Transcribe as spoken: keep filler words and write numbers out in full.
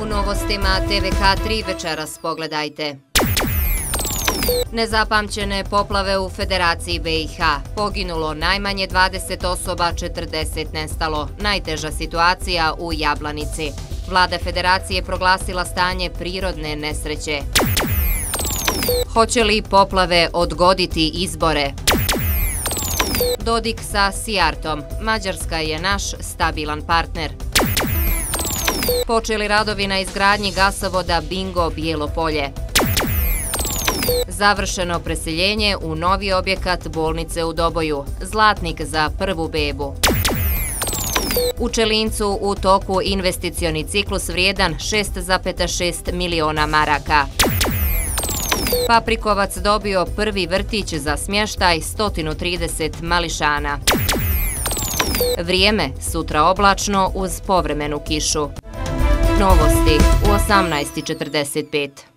U novostima T V K tri večeras pogledajte. Nezapamćene poplave u Federaciji B i H. Poginulo najmanje dvadeset osoba, četrdeset nestalo. Najteža situacija u Jablanici. Vlada Federacije proglasila stanje prirodne nesreće. Hoće li poplave odgoditi izbore? Dodik sa Sijartom. Mađarska je naš stabilan partner. Počeli radovi na izgradnji gasovoda Bingo Bijelo Polje. Završeno preseljenje u novi objekat bolnice u Doboju. Zlatnik za prvu bebu. U Čelincu u toku investicioni ciklus vrijedan šest zarez šest miliona maraka. Paprikovac dobio prvi vrtić za smještaj sto trideset mališana. Vrijeme sutra oblačno uz povremenu kišu. Novosti u osamnaest četrdeset pet.